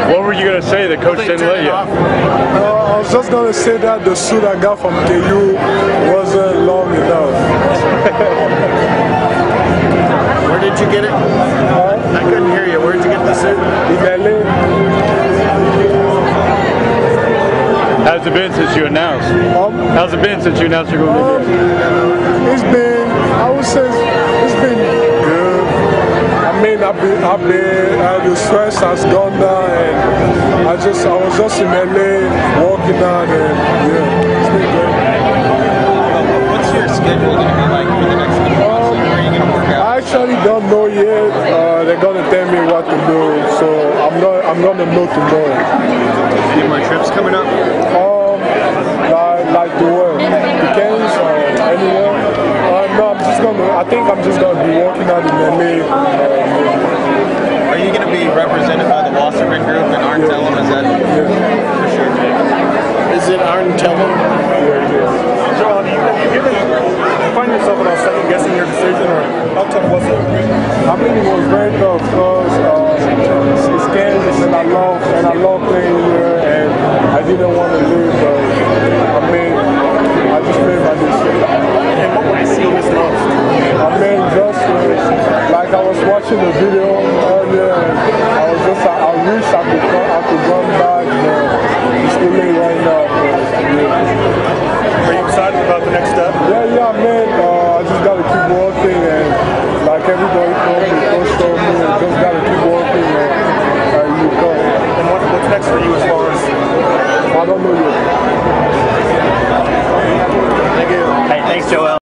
What were you going to say? The coach didn't let you? I was just going to say that the suit I got from KU wasn't long enough. Where did you get it? I couldn't hear you. Where did you get the suit? In LA. How's it been since you announced? How's it been since you announced you're going to be here? It's been, I would say, it's been good. I mean, the stress has gone down, and I was just in LA walking out, and yeah, it's been good. What's your schedule going to be like for the next couple months? Where are you going to work out? I actually don't know yet. They're going to tell me what to do, so I'm going to know tomorrow. Any more trips coming up? Like the world, weekends or anywhere. No, I think I'm just gonna be walking out in LA. Are you gonna be represented by the Wasserman Group and Arn Tellem? Is that for sure? Is it Arn Tellem? Joel, you find yourself at all second guessing your decision, or how tough was it? I mean, it was very tough because it's Kansas and I love playing here, and I didn't want to leave, but I mean, I just played my decision. And what would you see this most? I mean, just like I was watching the video earlier, and I wish I could run back, but it's too late right now. Are you excited about the next step? Yeah, man. I just gotta keep working, and like everybody told me, coach told me, just gotta keep working, and you go. And what's next for you as far as? I don't know yet. Thank you. Hey, thanks, Joel.